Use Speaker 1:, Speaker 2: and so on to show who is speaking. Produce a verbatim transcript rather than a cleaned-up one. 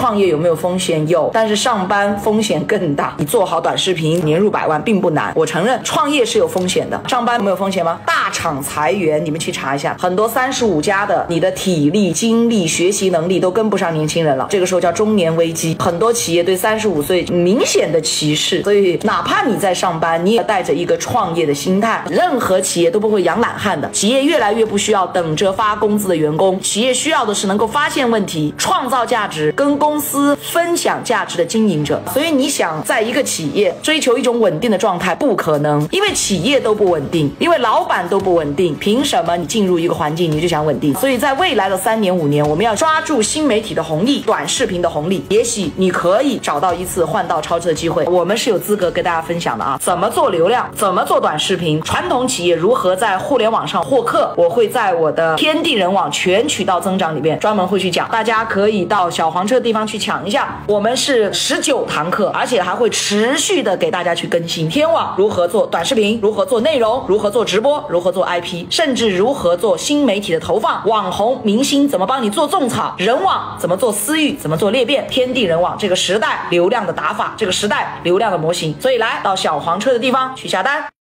Speaker 1: 创业有没有风险？有，但是上班风险更大。你做好短视频，年入百万并不难。我承认创业是有风险的，上班没有风险吗？大厂裁员，你们去查一下，很多三十五加的，你的体力、精力、学习能力都跟不上年轻人了，这个时候叫中年危机。很多企业对三十五岁明显的歧视，所以哪怕你在上班，你也带着一个创业的心态。任何企业都不会养懒汉的，企业越来越不需要等着发工资的员工，企业需要的是能够发现问题、创造价值、跟公司分享价值的经营者。所以你想在一个企业追求一种稳定的状态，不可能，因为企业都不稳定，因为老板都不稳定，凭什么你进入一个环境你就想稳定？所以在未来的三年五年，我们要抓住新媒体的红利、短视频的红利，也许你可以找到一次换道超车的机会。我们是有资格跟大家分享的啊，怎么做流量，怎么做短视频，传统企业如何在互联网上获客，我会在我的天地人网全渠道增长里面专门会去讲，大家可以到小黄车的地方去抢一下。我们是十九堂课，而且还会持续的给大家去更新天网如何做短视频，如何做内容，如何做直播，如何做 I P， 甚至如何做新媒体的投放，网红明星怎么帮你做种草，人网怎么做私域，怎么做裂变，天地人网这个时代流量的打法，这个时代流量的模型。所以来到小黄车的地方去下单。